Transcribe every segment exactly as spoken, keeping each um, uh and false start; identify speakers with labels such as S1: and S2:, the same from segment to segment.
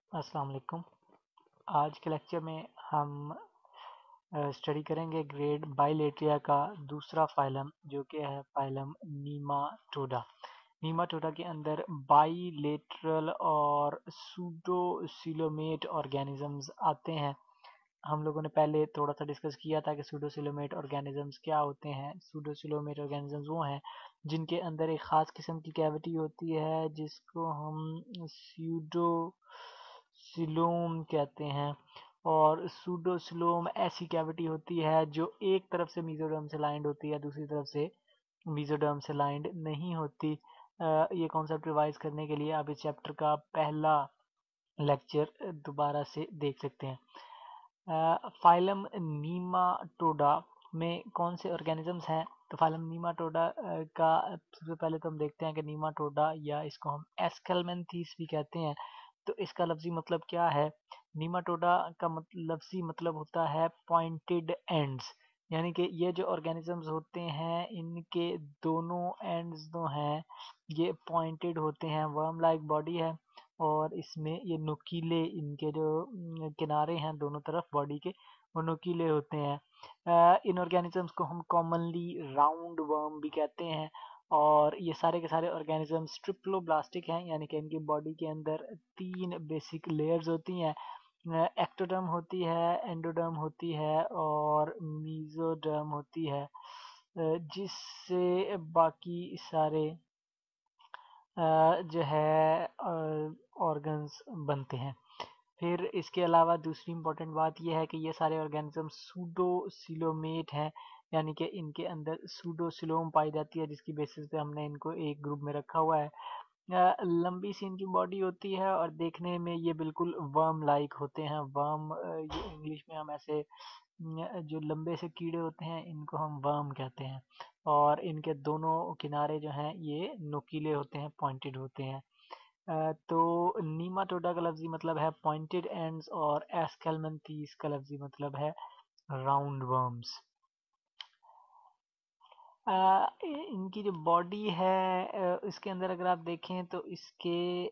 S1: अस्सलाम वालेकुम। आज के लेक्चर में हम स्टडी करेंगे ग्रेड बाइलेटरिया का दूसरा फाइलम जो कि है फाइलम नीमाटोडा। नीमाटोडा के अंदर बाइलेटरल और सूडोसिलोमेट ऑर्गेनिजम्स आते हैं। हम लोगों ने पहले थोड़ा सा डिस्कस किया था कि सूडोसिलोमेट ऑर्गेनिजम्स क्या होते हैं। सूडोसिलोमेट ऑर्गेनिजम्स वो हैं जिनके अंदर एक ख़ास किस्म की कैविटी होती है जिसको हम स्यूडो सिलोम कहते हैं। और सूडोसिलोम ऐसी कैविटी होती है जो एक तरफ से मेसोडर्म से लाइंड होती है, दूसरी तरफ से मेसोडर्म से लाइंड नहीं होती। अ, ये कॉन्सेप्ट रिवाइज करने के लिए आप इस चैप्टर का पहला लेक्चर दोबारा से देख सकते हैं। फाइलम नीमाटोडा में कौन से ऑर्गेनिजम्स हैं? तो फाइलम नीमाटोडा का सबसे पहले तो हम देखते हैं कि नीमाटोडा या इसको हम एस्केलमेंथीस भी कहते हैं। तो इसका लफ्जी मतलब क्या है? नीमाटोडा का मतलब लफ्जी मतलब होता है पॉइंटेड एंड्स, यानी कि ये जो ऑर्गेनिजम्स होते हैं इनके दोनों एंड्स जो हैं ये पॉइंटेड होते हैं। वर्म लाइक बॉडी है और इसमें ये नुकीले, इनके जो न, किनारे हैं दोनों तरफ बॉडी के वो नुकीले होते हैं। अ, इन ऑर्गेनिजम्स को हम कॉमनली राउंड वर्म भी कहते हैं। और ये सारे के सारे ऑर्गेनिजम्स ट्रिप्लोब्लास्टिक हैं, यानी कि इनकी बॉडी के अंदर तीन बेसिक लेयर्स होती हैं। एक्टोडर्म होती है, एंडोडर्म होती है और मीजोडर्म होती है, अ, जिससे बाकी सारे अ, जो है ऑर्गन्स बनते हैं। फिर इसके अलावा दूसरी इम्पोर्टेंट बात यह है कि ये सारे ऑर्गेनिज्म सूडोसिलोमेट हैं, यानी कि इनके अंदर सूडोसिलोम पाई जाती है, जिसकी बेसिस पे हमने इनको एक ग्रुप में रखा हुआ है। अ, लंबी सी इनकी बॉडी होती है और देखने में ये बिल्कुल वर्म लाइक होते हैं। वर्म ये इंग्लिश में हम ऐसे न, जो लंबे से कीड़े होते हैं इनको हम वर्म कहते हैं। और इनके दोनों किनारे जो हैं ये नुकीले होते हैं, पॉइंटेड होते हैं। अ, तो नीमाटोडा का लफ्जी मतलब है पॉइंटेड एंड्स और एस्केलमेंथीस का लफ्जी मतलब है राउंड वर्म्स। अ, इनकी जो बॉडी है अ, इसके अंदर अगर आप देखें तो इसके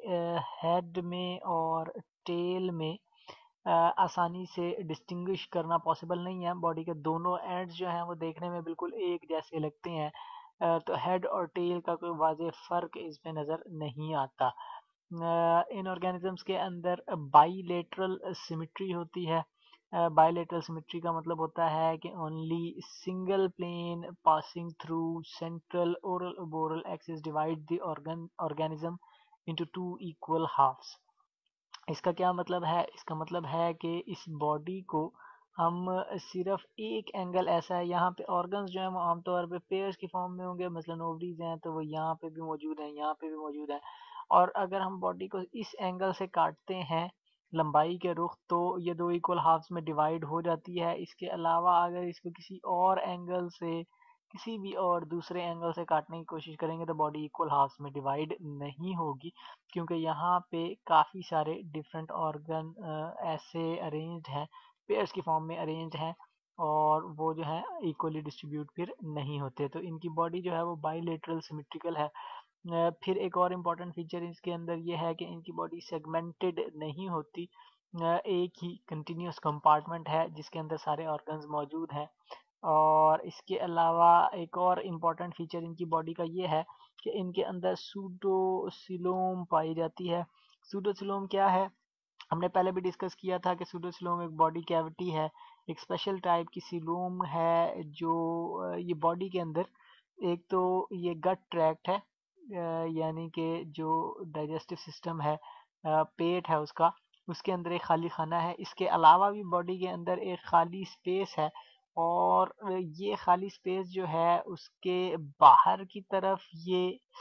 S1: हेड में और टेल में अ, आसानी से डिस्टिंग्विश करना पॉसिबल नहीं है। बॉडी के दोनों एंड्स जो हैं वो देखने में बिल्कुल एक जैसे लगते हैं, अ, तो हेड और टेल का कोई वाज़ेह फ़र्क इसमें नज़र नहीं आता। अ, इन ऑर्गेनिजम्स के अंदर बाइलेटरल सिमेट्री होती है। बाइलेटरल सिमेट्री का मतलब होता है कि only single plane passing through central oral aboral axis divide the organ organism into two equal halves. इसका क्या मतलब है? इसका मतलब है कि इस बॉडी को हम सिर्फ एक एंगल ऐसा है, यहाँ पे ऑर्गन्स जो है वो आमतौर पे पेयर्स की फॉर्म में होंगे, मसलन ओवरीज हैं तो वो यहाँ पे भी मौजूद हैं, यहाँ पे भी मौजूद हैं। और अगर हम बॉडी को इस एंगल से काटते हैं लंबाई के रुख, तो ये दो इक्वल हाफ्स में डिवाइड हो जाती है। इसके अलावा अगर इसको किसी और एंगल से, किसी भी और दूसरे एंगल से काटने की कोशिश करेंगे तो बॉडी इक्वल हाफ्स में डिवाइड नहीं होगी, क्योंकि यहाँ पे काफ़ी सारे डिफरेंट ऑर्गन ऐसे अरेंज्ड हैं, पेयर्स की फॉर्म में अरेंज्ड हैं और वो जो है इक्वली डिस्ट्रीब्यूट फिर नहीं होते। तो इनकी बॉडी जो है वो बाइलेटरल सिमेट्रिकल है। अ, फिर एक और इम्पॉर्टेंट फीचर इसके अंदर ये है कि इनकी बॉडी सेगमेंटेड नहीं होती। अ, एक ही कंटिन्यूस कंपार्टमेंट है जिसके अंदर सारे ऑर्गन्स मौजूद हैं। और इसके अलावा एक और इम्पॉर्टेंट फीचर इनकी बॉडी का ये है कि इनके अंदर सूडोसिलोम पाई जाती है। सूडोसिलोम क्या है? हमने पहले भी डिस्कस किया था कि सूडोसिलोम एक बॉडी कैविटी है, एक स्पेशल टाइप की सिलोम है जो अ, ये बॉडी के अंदर, एक तो ये गट ट्रैक्ट है, अ, यानी कि जो डाइजेस्टिव सिस्टम है, अ, पेट है उसका, उसके अंदर एक खाली खाना है। इसके अलावा भी बॉडी के अंदर एक खाली स्पेस है और ये खाली स्पेस जो है उसके बाहर की तरफ ये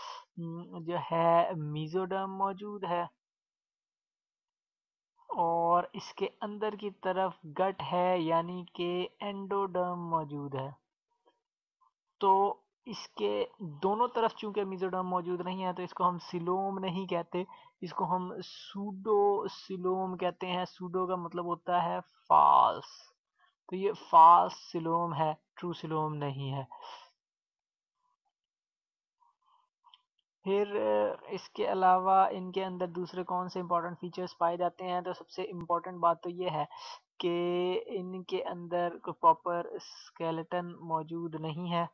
S1: न, जो है मेसोडर्म मौजूद है और इसके अंदर की तरफ गट है, यानी कि एंडोडर्म मौजूद है। तो इसके दोनों तरफ चूंकि मेसोडर्म मौजूद नहीं है तो इसको हम सिलोम नहीं कहते, इसको हम सूडो सिलोम कहते हैं। सूडो का मतलब होता है फाल्स, तो ये फाल्स सिलोम है, ट्रू सिलोम नहीं है। फिर इसके अलावा इनके अंदर दूसरे कौन से इंपॉर्टेंट फीचर्स पाए जाते हैं, तो सबसे इम्पोर्टेंट बात तो ये है कि इनके अंदर कोई प्रॉपर स्केलेटन मौजूद नहीं है।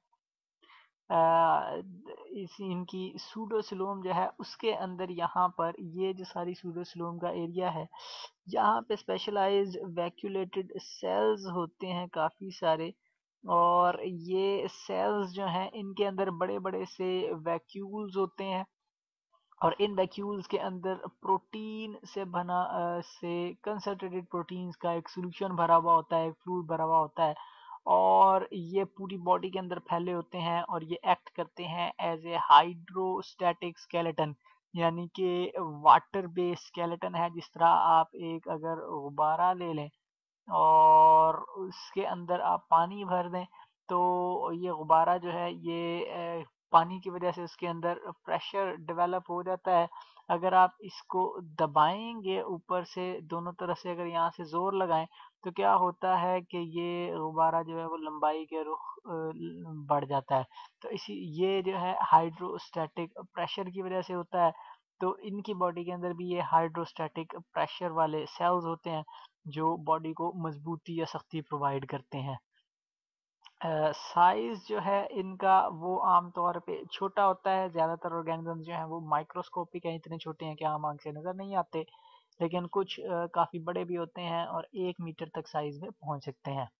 S1: इस इनकी सूडोसिलोम जो है उसके अंदर यहाँ पर ये जो सारी सूडोसिलोम का एरिया है, यहाँ पे स्पेशलाइज्ड वैक्यूलेटेड सेल्स होते हैं काफ़ी सारे, और ये सेल्स जो हैं इनके अंदर बड़े बड़े से वैक्यूल्स होते हैं, और इन वैक्यूल्स के अंदर प्रोटीन से बना अ, से कंसंट्रेटेड प्रोटीन्स का एक सॉल्यूशन भरा हुआ होता है, एक फ्लूइड भरा हुआ होता है, और ये पूरी बॉडी के अंदर फैले होते हैं, और ये एक्ट करते हैं एज ए हाइड्रोस्टैटिक स्केलेटन, यानी कि वाटर बेस्ड स्केलेटन है। जिस तरह आप एक अगर गुब्बारा ले लें और उसके अंदर आप पानी भर दें, तो ये गुब्बारा जो है ये अ, पानी की वजह से उसके अंदर प्रेशर डेवलप हो जाता है। अगर आप इसको दबाएंगे ऊपर से दोनों तरफ से, अगर यहाँ से जोर लगाएं, तो क्या होता है कि ये गुब्बारा जो है वो लंबाई के रुख अ, बढ़ जाता है। तो इसी ये जो है हाइड्रोस्टैटिक प्रेशर की वजह से होता है। तो इनकी बॉडी के अंदर भी ये हाइड्रोस्टैटिक प्रेशर वाले सेल्स होते हैं जो बॉडी को मजबूती या सख्ती प्रोवाइड करते हैं। साइज जो है इनका वो आमतौर पे छोटा होता है। ज़्यादातर ऑर्गेनिज्म जो हैं वो माइक्रोस्कोपिक हैं, इतने छोटे हैं कि आम आंख से नज़र नहीं आते, लेकिन कुछ काफ़ी बड़े भी होते हैं और एक मीटर तक साइज में पहुंच सकते हैं।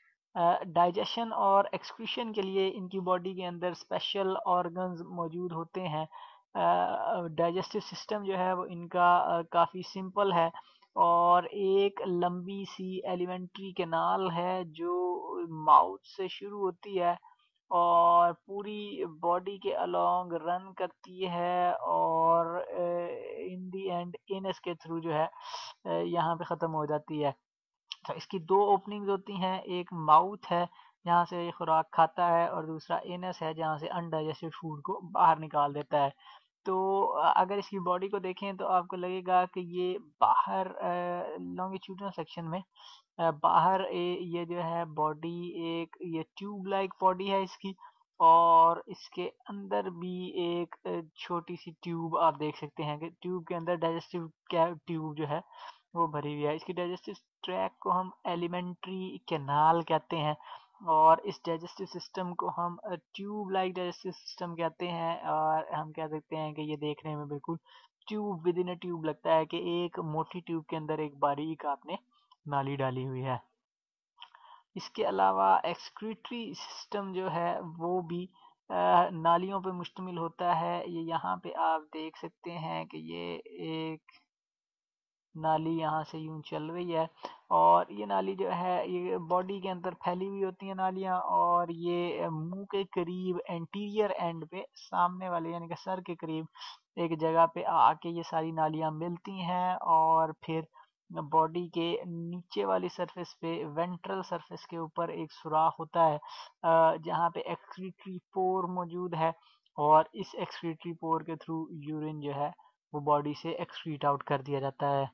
S1: डाइजेशन और एक्सक्रीशन के लिए इनकी बॉडी के अंदर स्पेशल ऑर्गन्स मौजूद होते हैं। डाइजेस्टिव सिस्टम जो है वो इनका काफ़ी सिंपल है, और एक लंबी सी एलिमेंट्री कैनाल है जो माउथ से शुरू होती है और पूरी बॉडी के अलोंग रन करती है, और इन दी एंड एनस के थ्रू जो है अ, यहाँ पे ख़त्म हो जाती है। तो इसकी दो ओपनिंग्स होती हैं, एक माउथ है जहाँ से ये खुराक खाता है, और दूसरा एनस है जहाँ से अनडाइजेस्टेड फूड को बाहर निकाल देता है। तो अ, अगर इसकी बॉडी को देखें तो आपको लगेगा कि ये बाहर लॉन्गिट्यूडनल सेक्शन में अ, बाहर ए, ये जो है बॉडी एक ये ट्यूब लाइक बॉडी है इसकी, और इसके अंदर भी एक अ, छोटी सी ट्यूब आप देख सकते हैं कि ट्यूब के अंदर डाइजेस्टिव क्या ट्यूब जो है वो भरी हुई है। इसकी डाइजेस्टिव ट्रैक को हम एलिमेंट्री कैनाल कहते हैं, और इस डाइजेस्टिव सिस्टम को हम ट्यूब लाइक डाइजेस्टिव सिस्टम कहते हैं, और हम कह सकते हैं कि ये देखने में बिल्कुल tube within a tube लगता है कि एक मोटी ट्यूब के अंदर एक बारीक आपने नाली डाली हुई है। इसके अलावा एक्सक्रीटरी सिस्टम जो है वो भी अ, नालियों पे मुश्तमिल होता है। ये यहाँ पे आप देख सकते हैं कि ये एक नाली यहाँ से यूं चल रही है, और ये नाली जो है ये बॉडी के अंदर फैली हुई होती है नालियाँ, और ये मुंह के करीब एंटीरियर एंड पे सामने वाले यानी कि सर के करीब एक जगह पे आके ये सारी नालियाँ मिलती हैं, और फिर बॉडी के नीचे वाली सरफेस पे वेंट्रल सरफेस के ऊपर एक सुराख होता है अ, जहाँ पे एक्सक्रीटरी पोर मौजूद है, और इस एक्सक्रीटरी पोर के थ्रू यूरिन जो है वो बॉडी से एक्सक्रीट आउट कर दिया जाता है।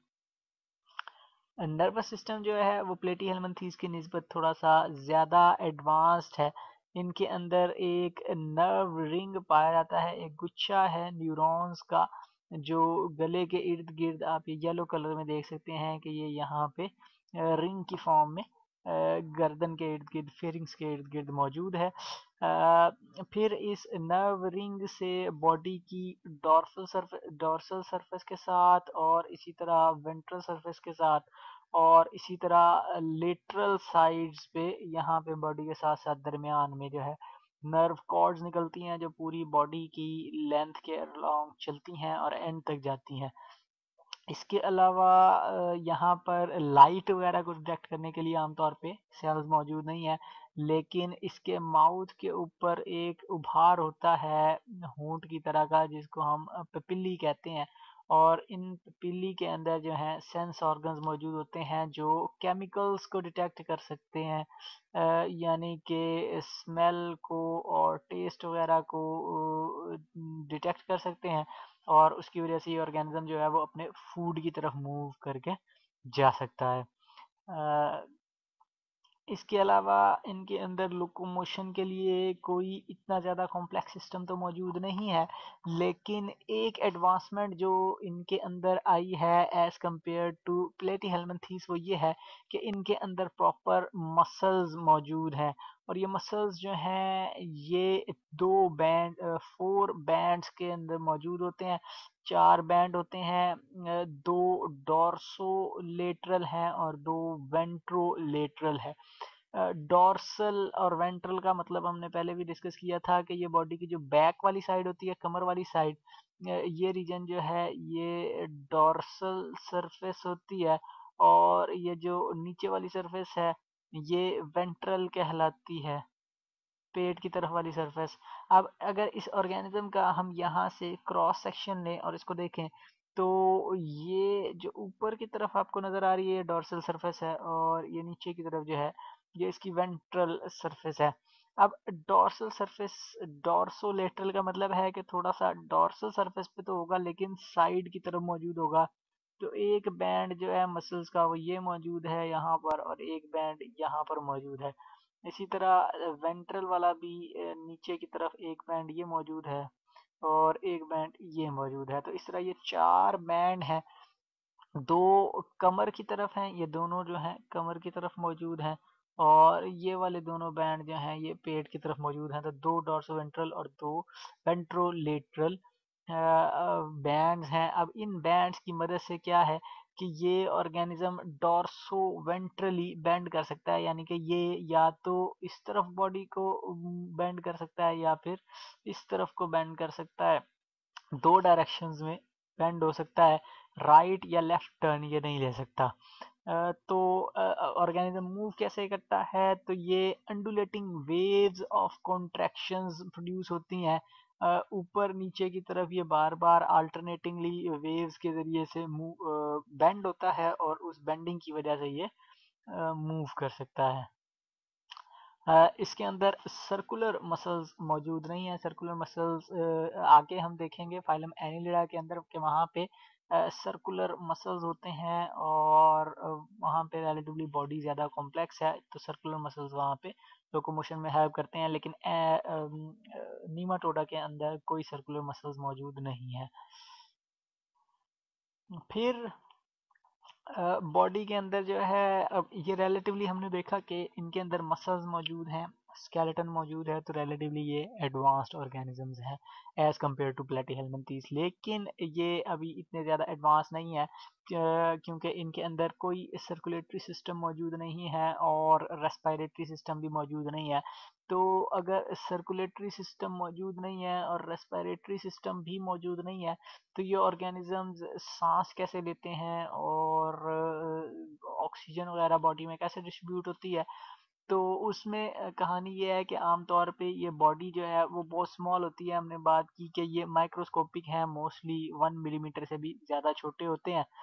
S1: नर्वस सिस्टम जो है वो प्लेटीहेल्मिन्थेस की निस्बत थोड़ा सा ज़्यादा एडवांस्ड है। इनके अंदर एक नर्व रिंग पाया जाता है, एक गुच्छा है न्यूरॉन्स का जो गले के इर्द गिर्द आप ये येलो कलर में देख सकते हैं कि ये यहाँ पे रिंग की फॉर्म में अ, गर्दन के इर्द गिर्द फेरिंग्स के इर्द गिर्द मौजूद है। अ, फिर इस नर्व रिंग से बॉडी की डॉर्सल सरफेस डॉर्सल सरफेस के साथ, और इसी तरह वेंट्रल सरफेस के साथ, और इसी तरह लेटरल साइड्स पे यहाँ पे बॉडी के साथ साथ दरमियान में जो है नर्व कॉर्ड्स निकलती हैं जो पूरी बॉडी की लेंथ के अलोंग चलती हैं और एंड तक जाती हैं। इसके अलावा अ, यहाँ पर लाइट वगैरह को डिटेक्ट करने के लिए आमतौर पे सेल्स मौजूद नहीं है, लेकिन इसके माउथ के ऊपर एक उभार होता है होंठ की तरह का जिसको हम पेपिल्ली कहते हैं, और इन पेपिल्ली के अंदर जो है सेंस ऑर्गन्स मौजूद होते हैं जो केमिकल्स को डिटेक्ट कर सकते हैं, अ, यानी कि स्मेल को और टेस्ट वगैरह को डिटेक्ट कर सकते हैं, और उसकी वजह से ये ऑर्गेनिज्म जो है वो अपने फूड की तरफ मूव करके जा सकता है। अ, इसके अलावा इनके अंदर लोकोमोशन के लिए कोई इतना ज़्यादा कॉम्प्लेक्स सिस्टम तो मौजूद नहीं है, लेकिन एक एडवांसमेंट जो इनके अंदर आई है एज़ कम्पेयर टू प्लेटीहेल्मिन्थीज वो ये है कि इनके अंदर प्रॉपर मसल्स मौजूद हैं और ये मसल्स जो हैं ये दो बैंड फोर बैंड्स के अंदर मौजूद होते हैं। चार बैंड होते हैं, अ, दो डॉर्सोलेटरल हैं और दो वेंट्रोलेटरल है। डॉर्सल और वेंट्रल का मतलब हमने पहले भी डिस्कस किया था कि ये बॉडी की जो बैक वाली साइड होती है, कमर वाली साइड, ये रीजन जो है ये डॉर्सल सरफेस होती है और ये जो नीचे वाली सरफेस है ये वेंट्रल कहलाती है, पेट की तरफ वाली सरफेस। अब अगर इस ऑर्गेनिज्म का हम यहाँ से क्रॉस सेक्शन लें और इसको देखें तो ये जो ऊपर की तरफ आपको नजर आ रही है डॉर्सल सरफेस है और ये नीचे की तरफ जो है ये इसकी वेंट्रल सरफेस है। अब डॉर्सल सरफेस, डॉर्सोलेटरल का मतलब है कि थोड़ा सा डॉर्सल सरफेस पे तो होगा लेकिन साइड की तरफ मौजूद होगा। तो एक बैंड जो है मसल्स का वो ये मौजूद है यहाँ पर और एक बैंड यहाँ पर मौजूद है। इसी तरह वेंट्रल वाला भी अ, नीचे की तरफ एक बैंड ये मौजूद है और एक बैंड ये मौजूद है। तो इस तरह ये चार बैंड हैं, दो कमर की तरफ हैं, ये दोनों जो हैं कमर की तरफ मौजूद हैं और ये वाले दोनों बैंड जो हैं ये पेट की तरफ मौजूद हैं। तो दो डॉर्सोवेंट्रल और दो वेंट्रोलेटरल बैंड्स हैं। अब इन बैंड्स की मदद से क्या है कि ये ऑर्गेनिज्म डॉर्सो वेंट्रली बेंड कर सकता है, यानी कि ये या तो इस तरफ बॉडी को बेंड कर सकता है या फिर इस तरफ को बेंड कर सकता है। दो डायरेक्शंस में बेंड हो सकता है, राइट या लेफ्ट टर्न ये नहीं ले सकता। अ, तो ऑर्गेनिज्म मूव कैसे करता है तो ये undulating waves of contractions produce होती हैं। अ, ऊपर नीचे की तरफ ये बार बार अल्टरनेटिंगली वेव्स के जरिए से मूव बेंड होता है और उस बेंडिंग की वजह से ये मूव कर सकता है। अ, इसके अंदर सर्कुलर मसल्स मौजूद नहीं है। सर्कुलर मसल्स आगे हम देखेंगे फाइलम एनिलिडा के अंदर के वहाँ पे सर्कुलर मसल्स होते हैं और अ, वहाँ पे रिलेटिवली बॉडी ज़्यादा कॉम्प्लेक्स है तो सर्कुलर मसल्स वहाँ पे लोकोमोशन में हेल्प करते हैं, लेकिन नीमाटोडा के अंदर कोई सर्कुलर मसल्स मौजूद नहीं है। फिर बॉडी के अंदर जो है अब ये रिलेटिवली हमने देखा कि इनके अंदर मसल्स मौजूद हैं, स्केलेटन मौजूद है, तो रिलेटिवली ये एडवांस्ड ऑर्गेनिजम्स हैं एज कम्पेयर टू प्लेटीहेल्मिन्थीज। लेकिन ये अभी इतने ज़्यादा एडवांस नहीं है क्योंकि इनके अंदर कोई सर्कुलेटरी सिस्टम मौजूद नहीं है और रेस्पिरेटरी सिस्टम भी मौजूद नहीं है। तो अगर सर्कुलेटरी सिस्टम मौजूद नहीं है और रेस्पिरेटरी सिस्टम भी मौजूद नहीं है तो ये ऑर्गेनिजम्स सांस कैसे लेते हैं और ऑक्सीजन वगैरह बॉडी में कैसे डिस्ट्रीब्यूट होती है। तो उसमें अ, कहानी ये है कि आमतौर पे ये बॉडी जो है वो बहुत स्मॉल होती है। हमने बात की कि ये माइक्रोस्कोपिक है, मोस्टली वन मिलीमीटर से भी ज़्यादा छोटे होते हैं,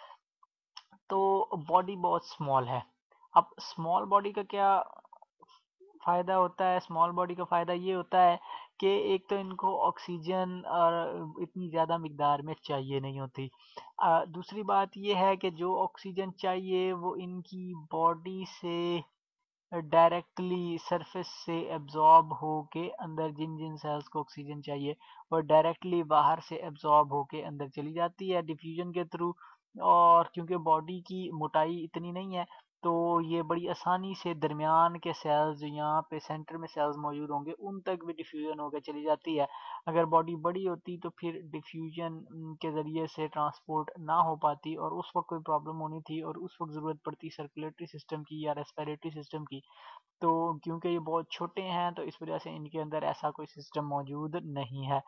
S1: तो बॉडी बहुत स्मॉल है। अब स्मॉल बॉडी का क्या फ़ायदा होता है? स्मॉल बॉडी का फ़ायदा ये होता है कि एक तो इनको ऑक्सीजन और इतनी ज़्यादा मिक़दार में चाहिए नहीं होती। अ, दूसरी बात ये है कि जो ऑक्सीजन चाहिए वो इनकी बॉडी से डायरेक्टली सरफेस से एब्जॉर्ब होके अंदर जिन जिन सेल्स को ऑक्सीजन चाहिए वो डायरेक्टली बाहर से एब्जॉर्ब होके अंदर चली जाती है डिफ्यूजन के थ्रू। और क्योंकि बॉडी की मोटाई इतनी नहीं है तो ये बड़ी आसानी से दरमियान के सेल्स जो यहाँ पे सेंटर में सेल्स मौजूद होंगे उन तक भी डिफ्यूजन होकर चली जाती है। अगर बॉडी बड़ी होती तो फिर डिफ्यूजन के ज़रिए से ट्रांसपोर्ट ना हो पाती और उस वक्त कोई प्रॉब्लम होनी थी और उस वक्त ज़रूरत पड़ती सर्कुलेटरी सिस्टम की या रेस्पिरेटरी सिस्टम की। तो क्योंकि ये बहुत छोटे हैं तो इस वजह से इनके अंदर ऐसा कोई सिस्टम मौजूद नहीं है।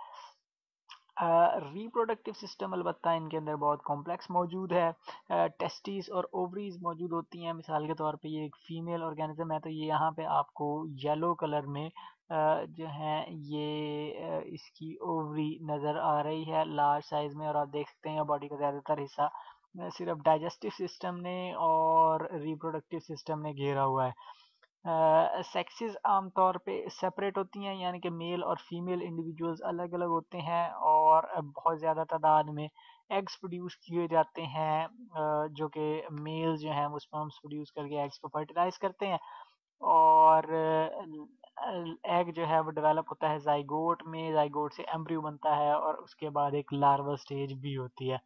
S1: रिप्रोडक्टिव सिस्टम अलबत्ता इनके अंदर बहुत कॉम्प्लेक्स मौजूद है। टेस्टिस और ओवरीज मौजूद होती हैं। मिसाल के तौर पे ये एक फीमेल ऑर्गेनिज्म है तो ये यहाँ पे आपको येलो कलर में अ, जो है ये अ, इसकी ओवरी नज़र आ रही है लार्ज साइज में और आप देख सकते हैं बॉडी का ज़्यादातर हिस्सा अ, सिर्फ डाइजेस्टिव सिस्टम ने और रिप्रोडक्टिव सिस्टम ने घेरा हुआ है। सेक्सेस आमतौर पे सेपरेट होती हैं, यानी कि मेल और फीमेल इंडिविजुअल्स अलग अलग होते हैं और बहुत ज़्यादा तादाद में एग्स प्रोड्यूस किए जाते हैं, अ, जो कि मेल्स जो हैं वो स्पर्म्स प्रोड्यूस करके एग्स को फर्टिलाइज करते हैं। और एग जो है वो डेवलप होता है जाइगोट में, जाइगोट से एम्ब्रियो बनता है और उसके बाद एक लार्वा स्टेज भी होती है।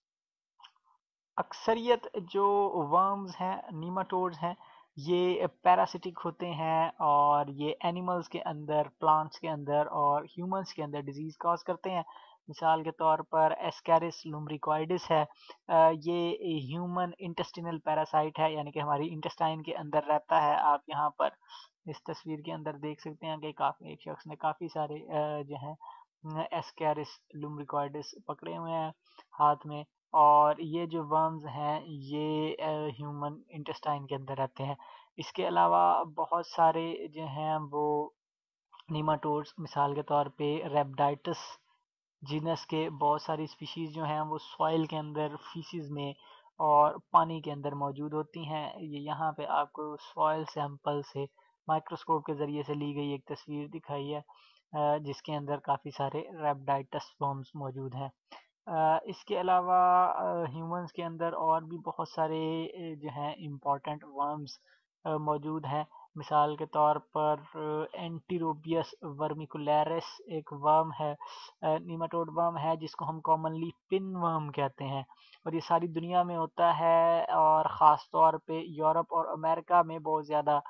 S1: अक्सरियत जो वर्म्स हैं, नीमाटोड्स हैं, ये पैरासिटिक होते हैं और ये एनिमल्स के अंदर, प्लांट्स के अंदर और ह्यूमंस के अंदर डिजीज कॉज करते हैं। मिसाल के तौर पर एस्कैरिस लुम्ब्रिकॉइडिस है, अ, ये ह्यूमन इंटेस्टिनल पैरासाइट है, यानी कि हमारी इंटेस्टाइन के अंदर रहता है। आप यहाँ पर इस तस्वीर के अंदर देख सकते हैं कि काफी एक शख्स ने काफी सारे अ, जो है एस्कैरिस लुम्ब्रिकॉइडिस पकड़े हुए हैं हाथ में, और ये जो वर्म्स हैं ये ह्यूमन इंटेस्टाइन के अंदर रहते हैं। इसके अलावा बहुत सारे जो हैं वो नीमाटोड्स, मिसाल के तौर पे रेप्टाइटस जीनस के बहुत सारी स्पीशीज जो हैं वो सॉइल के अंदर, फीसिस में और पानी के अंदर मौजूद होती हैं। ये यहाँ पे आपको सॉइल सैंपल से माइक्रोस्कोप के ज़रिए से ली गई एक तस्वीर दिखाई है, अ, जिसके अंदर काफ़ी सारे रेप्टाइटस फॉर्म्स मौजूद हैं। अ, इसके अलावा ह्यूमंस के अंदर और भी बहुत सारे अ, जो हैं इम्पोर्टेंट वर्म्स मौजूद हैं। मिसाल के तौर पर एंटीरोबियस वर्मिकुलरिस एक वर्म है, नीमाटोड वर्म है, जिसको हम कॉमनली पिन वर्म कहते हैं, और ये सारी दुनिया में होता है और ख़ास तौर पे यूरोप और अमेरिका में बहुत ज़्यादा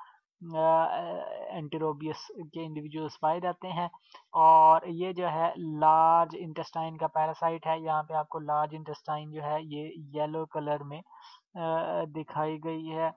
S1: एंटीरोबियस के इंडिविजुअल्स पाए जाते हैं। और ये जो है लार्ज इंटेस्टाइन का पैरासाइट है। यहाँ पे आपको लार्ज इंटेस्टाइन जो है ये येलो कलर में अ, दिखाई गई है।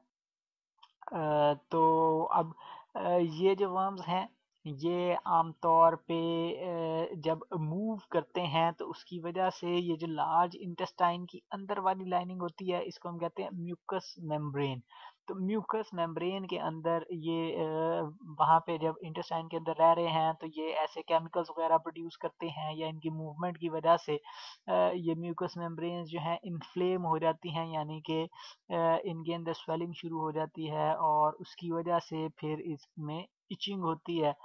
S1: अ, तो अब अ, ये जो वर्म्स हैं ये आमतौर पे अ, जब मूव करते हैं तो उसकी वजह से ये जो लार्ज इंटेस्टाइन की अंदर वाली लाइनिंग होती है, इसको हम कहते हैं म्यूकस मेम्ब्रेन। तो म्यूकस मेम्ब्रेन के अंदर ये अ, वहाँ पे जब इंटेस्टाइन के अंदर रह रहे हैं तो ये ऐसे केमिकल्स वगैरह प्रोड्यूस करते हैं, या इनकी मूवमेंट की वजह से अ, ये म्यूकस मेम्ब्रेन जो हैं इन्फ्लेम हो जाती हैं, यानी कि अ, इनके अंदर स्वेलिंग शुरू हो जाती है और उसकी वजह से फिर इसमें इचिंग होती है,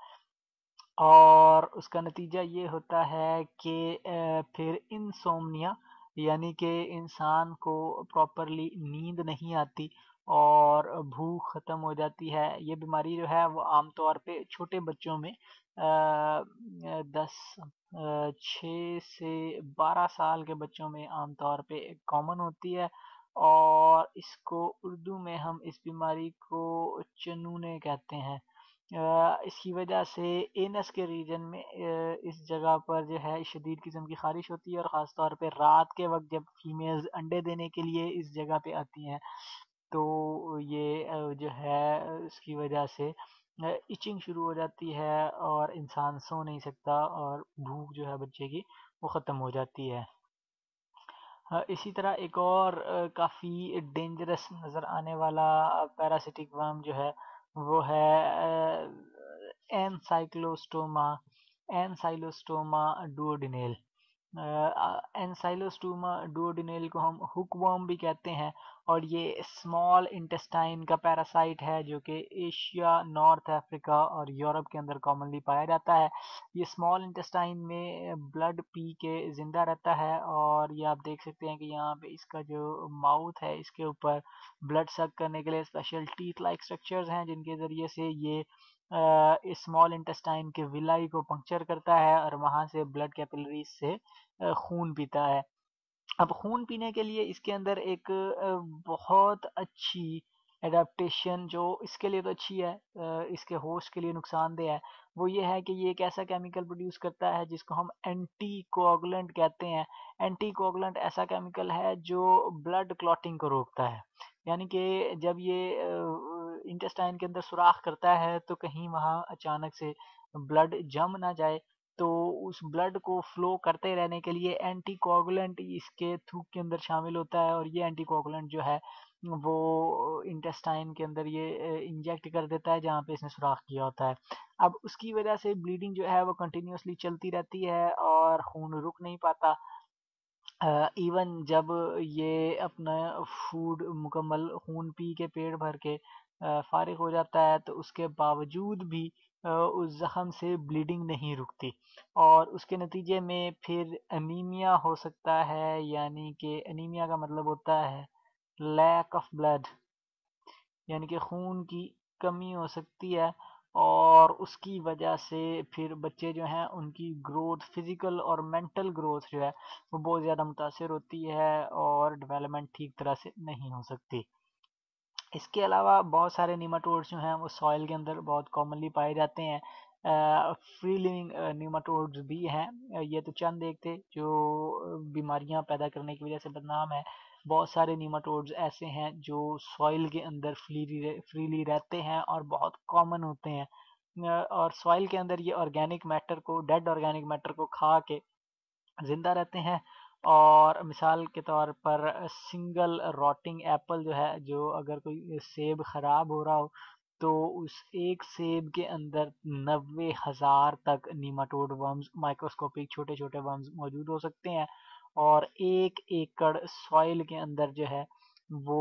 S1: और उसका नतीजा ये होता है कि अ, फिर इंसोम्निया, यानी कि इंसान को प्रॉपरली नींद नहीं आती और भूख ख़त्म हो जाती है। ये बीमारी जो है वो आमतौर पे छोटे बच्चों में अ, अ, दस अ, छः से बारह साल के बच्चों में आमतौर पे कॉमन होती है, और इसको उर्दू में हम इस बीमारी को चनूने कहते हैं। अ, इसकी वजह से एनस के रीजन में अ, इस जगह पर जो है शदीद किस्म की ख़ारिश होती है, और ख़ास तौर पे रात के वक्त जब फीमेल्स अंडे देने के लिए इस जगह पे आती हैं तो ये अ, जो है अ, इसकी वजह से इचिंग शुरू हो जाती है और इंसान सो नहीं सकता और भूख जो है बच्चे की वो ख़त्म हो जाती है। हाँ, इसी तरह एक और अ, काफ़ी डेंजरस नज़र आने वाला पैरासिटिक वर्म जो है वो है Ancylostoma, Ancylostoma duodenale. Ancylostoma duodenale को हम हुकवर्म भी कहते हैं, और ये स्मॉल इंटेस्टाइन का पैरासाइट है जो कि एशिया, नॉर्थ अफ्रीका और यूरोप के अंदर कॉमनली पाया जाता है। ये स्मॉल इंटेस्टाइन में ब्लड पी के ज़िंदा रहता है, और ये आप देख सकते हैं कि यहाँ पे इसका जो माउथ है इसके ऊपर ब्लड सक करने के लिए स्पेशल टीथ लाइक स्ट्रक्चर्स हैं, जिनके ज़रिए से ये अ, इस स्मॉल इंटेस्टाइन के विलाई को पंक्चर करता है और वहाँ से ब्लड कैपिलरीज से अ, खून पीता है। अब खून पीने के लिए इसके अंदर एक अ, बहुत अच्छी एडाप्टेशन जो इसके लिए तो अच्छी है, अ, इसके होस्ट के लिए नुकसानदेह है, वो ये है कि ये एक ऐसा केमिकल प्रोड्यूस करता है जिसको हम एंटी कोआगुलेंट कहते हैं। एंटी कोआगुलेंट ऐसा केमिकल है जो ब्लड क्लॉटिंग को रोकता है, यानी कि जब ये इंटेस्टाइन के अंदर सुराख करता है तो कहीं वहाँ अचानक से ब्लड जम ना जाए, तो उस ब्लड को फ्लो करते रहने के लिए एंटीकोगुलेंट इसके थूक के अंदर शामिल होता है, और ये एंटीकोगुलेंट जो है वो इंटेस्टाइन के अंदर ये इंजेक्ट कर देता है जहाँ पे इसने सुराख किया होता है। अब उसकी वजह से ब्लीडिंग जो है वो कंटिन्यूअसली चलती रहती है और खून रुक नहीं पाता। इवन जब ये अपना फूड मुकम्मल खून पी के पेट भर के अ, फारिग हो जाता है तो उसके बावजूद भी अ, उस ज़ख़म से ब्लीडिंग नहीं रुकती, और उसके नतीजे में फिर एनीमिया हो सकता है, यानी कि एनीमिया का मतलब होता है लैक ऑफ ब्लड, यानी कि खून की कमी हो सकती है और उसकी वजह से फिर बच्चे जो हैं उनकी ग्रोथ फिजिकल और मेंटल ग्रोथ जो है वो बहुत ज़्यादा मुतासर होती है और डेवलपमेंट ठीक तरह से नहीं हो सकती। इसके अलावा बहुत सारे निमाटोड्स जो हैं वो सॉइल के अंदर बहुत कॉमनली पाए जाते हैं। फ्री लिविंग निमाटोड्स भी हैं। अ, ये तो चंद एक थे जो बीमारियां पैदा करने की वजह से बदनाम है। बहुत सारे निमाटोड्स ऐसे हैं जो सॉइल के अंदर फ्रीली फ्रीली रहते हैं और बहुत कॉमन होते हैं। अ, और सॉइल के अंदर ये ऑर्गेनिक मैटर को डेड ऑर्गेनिक मैटर को खा के ज़िंदा रहते हैं। और मिसाल के तौर पर सिंगल रॉटिंग एप्पल जो है, जो अगर कोई सेब खराब हो रहा हो तो उस एक सेब के अंदर नब्बे हज़ार तक नीमाटोड वर्म्स माइक्रोस्कोपिक छोटे छोटे वर्म्स मौजूद हो सकते हैं। और एक एकड़ सॉइल के अंदर जो है वो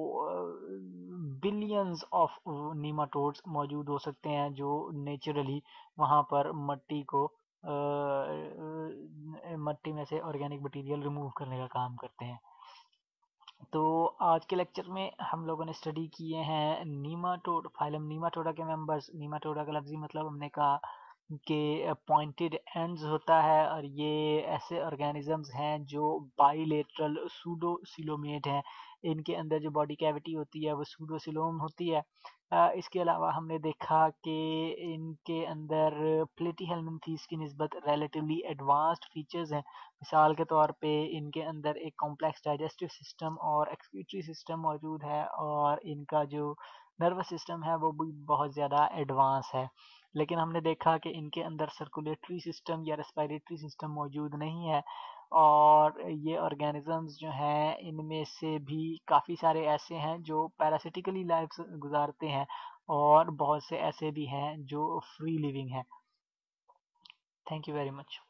S1: बिलियंस ऑफ नीमाटोड्स मौजूद हो सकते हैं जो नेचुरली वहाँ पर मट्टी को अ, अ, मट्टी में से ऑर्गेनिक मटेरियल रिमूव करने का काम करते हैं। तो आज के लेक्चर में हम लोगों ने स्टडी किए हैं नीमाटोड फाइलम नीमाटोडा के मेंबर्स। नीमाटोडा का लफ्ज़ी मतलब हमने कहा कि पॉइंटेड एंड्स होता है और ये ऐसे ऑर्गेनिजम्स हैं जो बाइलेटरल सूडोसिलोमेट हैं। इनके अंदर जो बॉडी कैविटी होती है वो सूडोसिलोम होती है। अ, इसके अलावा हमने देखा कि इनके अंदर प्लेटीहेल्मिन्थीस की निस्बत रिलेटिवली एडवांस्ड फीचर्स हैं। मिसाल के तौर पे इनके अंदर एक कॉम्प्लेक्स डाइजेस्टिव सिस्टम और एक्सक्रीटरी सिस्टम मौजूद है और इनका जो नर्वस सिस्टम है वो भी बहुत ज़्यादा एडवांस है। लेकिन हमने देखा कि इनके अंदर सर्कुलेटरी सिस्टम या रेस्पिरेटरी सिस्टम मौजूद नहीं है। और ये ऑर्गेनिजम्स जो हैं इनमें से भी काफ़ी सारे ऐसे हैं जो पैरासिटिकली लाइफ गुजारते हैं और बहुत से ऐसे भी हैं जो फ्री लिविंग हैं। Thank you very much.